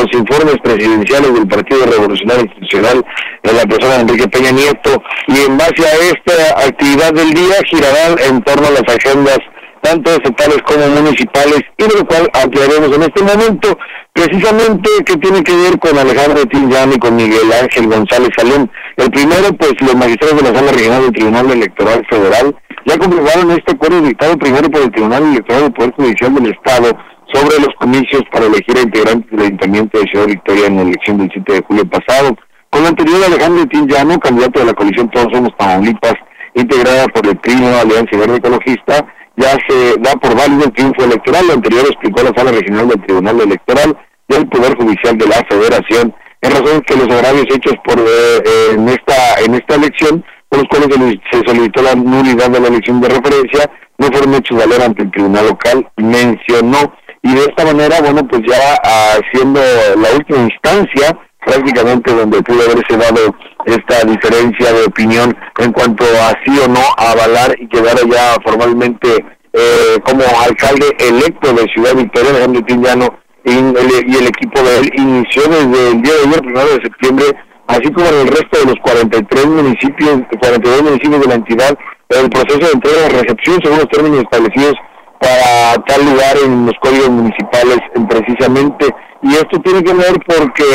los informes presidenciales del Partido Revolucionario Institucional en la persona de Enrique Peña Nieto, y en base a esta actividad del día girarán en torno a las agendas tanto estatales como municipales, y de lo cual ampliaremos en este momento, precisamente que tiene que ver con Alejandro Tinjano y con Miguel Ángel González Salem. El primero, pues los magistrados de la Sala Regional del Tribunal Electoral Federal ya comprobaron este acuerdo dictado primero por el Tribunal Electoral del Poder Judicial del Estado sobre los comicios para elegir a integrantes del Ayuntamiento de Ciudad Victoria en la elección del 7 de julio pasado. Con lo anterior, Alejandro Tinjano, candidato de la coalición Todos Somos Tamaulipas, integrada por el PRI, Alianza Verde Ecologista, ya se da por válido el triunfo electoral. Lo anterior explicó la Sala Regional del Tribunal Electoral del Poder Judicial de la Federación, en razón que los agravios hechos por en esta elección, por los cuales se solicitó la nulidad de la elección de referencia, no fueron hechos valer ante el tribunal local, mencionó. Y de esta manera, bueno, pues ya siendo la última instancia, prácticamente donde pudo haberse dado esta diferencia de opinión en cuanto a sí o no avalar y quedara ya formalmente como alcalde electo de Ciudad Victoria, Alejandro Tinjano, y el equipo de él inició desde el día de ayer, 1 de septiembre, así como en el resto de los 42 municipios de la entidad, el proceso de entrega y recepción según los términos establecidos para tal lugar en los códigos municipales precisamente. Y esto tiene que ver porque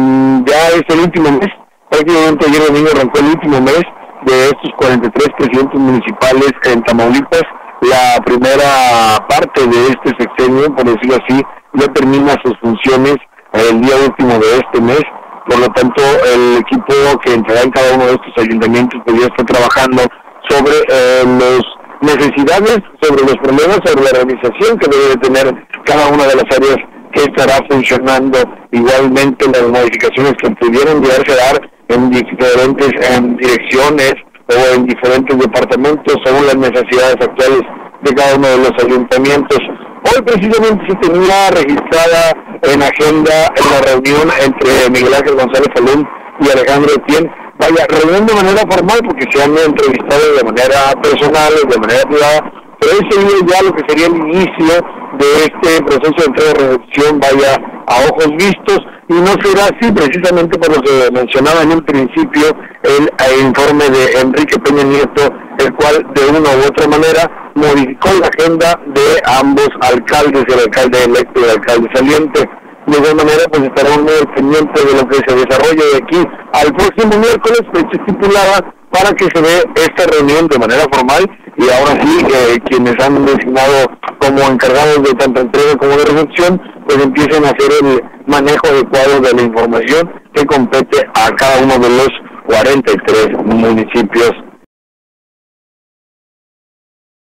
ya es el último mes, prácticamente ayer domingo arrancó el último mes de estos 43 presidentes municipales en Tamaulipas. La primera parte de este sexenio, por decirlo así, ya termina sus funciones el día último de este mes. Por lo tanto, el equipo que entrará en cada uno de estos ayuntamientos pues ya está trabajando sobre las necesidades, sobre los problemas, sobre la organización que debe de tener cada una de las áreas que estará funcionando. Igualmente las modificaciones que pudieron llegarse a dar en diferentes direcciones o en diferentes departamentos según las necesidades actuales de cada uno de los ayuntamientos. Hoy precisamente se tenía registrada en agenda en la reunión entre Miguel Ángel González Salem y Alejandro Etienne. Vaya, reunión de manera formal porque se han entrevistado de manera personal, de manera privada, pero hoy se vive ya lo que sería el inicio de este proceso de entrega de recepción, vaya, a ojos vistos, y no será así precisamente por lo que mencionaba en un principio el informe de Enrique Peña Nieto, el cual de una u otra manera modificó la agenda de ambos alcaldes, el alcalde electo y el alcalde saliente. De igual manera, pues estaremos muy pendientes de lo que se desarrolle de aquí al próximo miércoles, fecha estipulada para que se dé esta reunión de manera formal, y ahora sí, quienes han designado como encargados de tanto entrega como de recepción, pues empiecen a hacer el manejo adecuado de la información que compete a cada uno de los 43 municipios